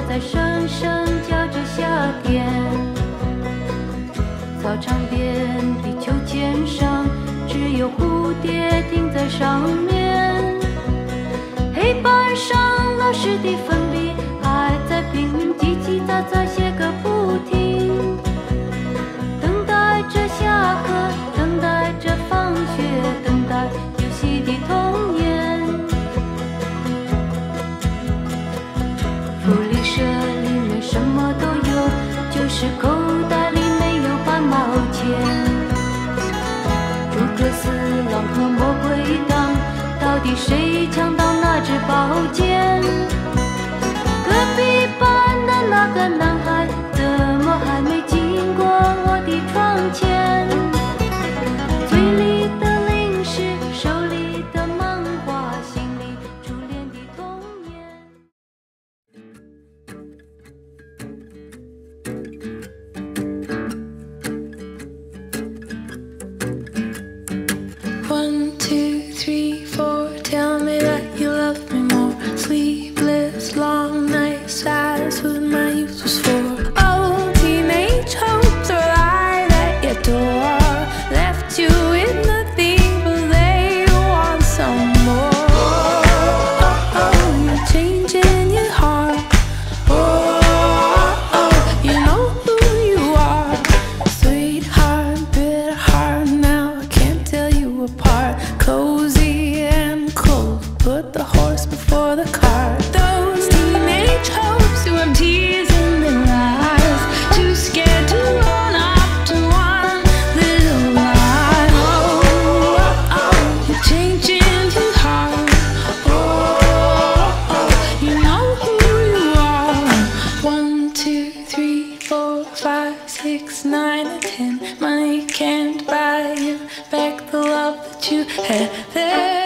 在声声叫着夏天。操场边地球肩上，只有蝴蝶停在上面。黑板上老师的粉笔还在拼命叽叽喳喳写个不停，等待着下课，等待着放学，等待游戏的童年。福利社里面什么都有，就是口袋里没有半毛钱。诸葛四郎和魔鬼党，到底谁抢到那支宝剑？隔壁班的那个男孩怎么还没经过我的窗前？嘴里的零食，手里的漫画，心里初恋的童年。 One, two, three, four. Tell me that you love me more. Sleepless, long nights, that's what my youth was for. Oh, teenage hopes are lied at your door. Left you with nothing, but they want some more. Oh, oh, you're changing your heart. Oh, oh, you know who you are. Sweetheart, bitter heart, now I can't tell you apart. Cozy and cold, put the horse before the cart. Those teenage hopes who have tears in their eyes, too scared to run up to one little lie. Oh, oh, oh, you're changing your heart. Oh, oh, you know who you are. 1, 2, 3, 4, 5, 6, 9, and 10. Money can't buy you back the love that you had then.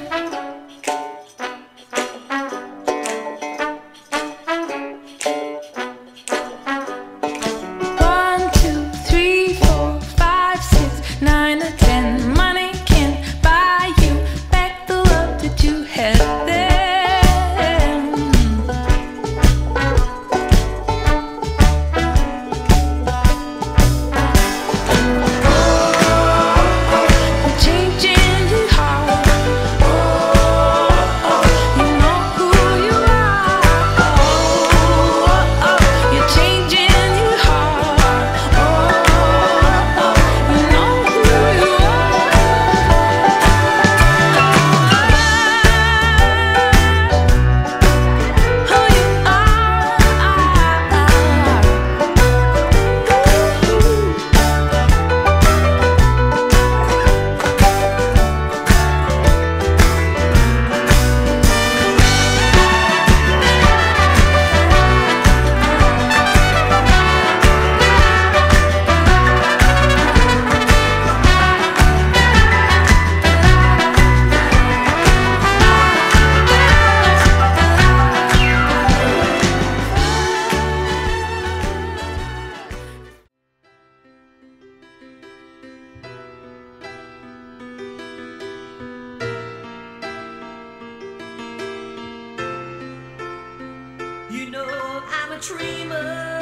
You know I'm a dreamer,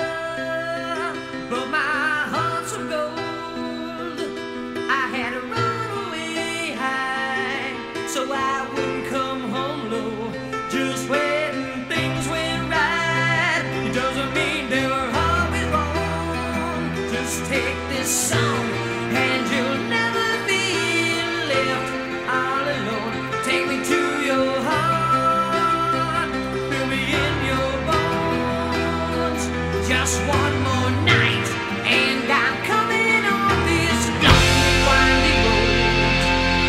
but my heart's of gold. I had to run away high, so I wouldn't come home low. Just when things went right, it doesn't mean they were always wrong. Just take this song, and you'll never be left all alone. Take me to your heart, fill me in your bones. Just one more night, and I'm coming on this lonely, winding road.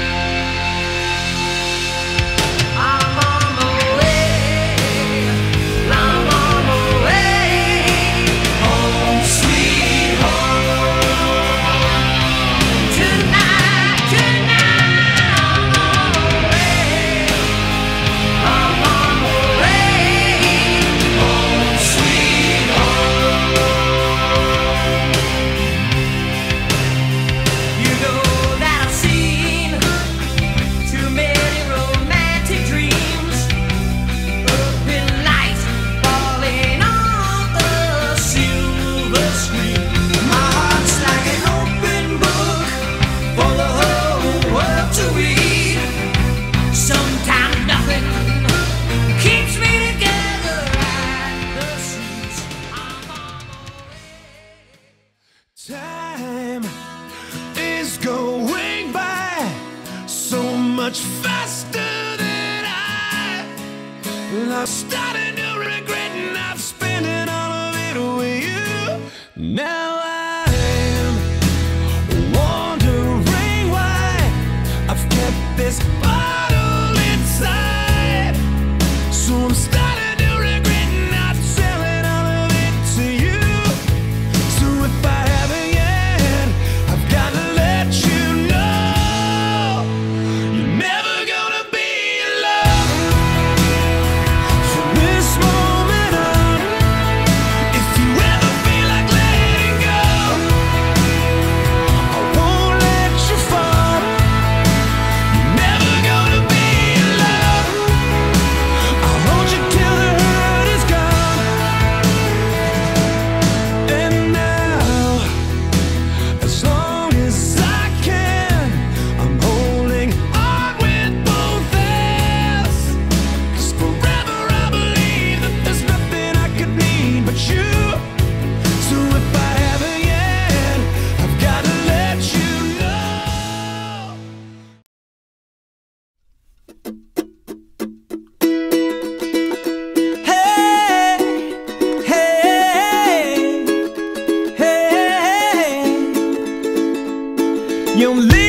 I'm on my way, I'm on my way, home sweet home. Tonight, I'm on my way, I'm on my way, home sweet home. Time is going by so much faster than I'm starting to regret not spending all of it with you. Now I'm wondering why I've kept this bottle inside. So I'm starting to regret not selling all of it to you. So if I haven't yet, I've got to let you know you're never gonna be alone from this moment on. If you ever feel like letting go, I won't let you fall. You're never gonna be alone. I'll hold you till the hurt is gone. And now, as long as I can, I'm holding on with both hands. 'Cause forever I believe that there's nothing I could need but you. So if I haven't yet, I've got to let you know. Hey, hey, hey, you live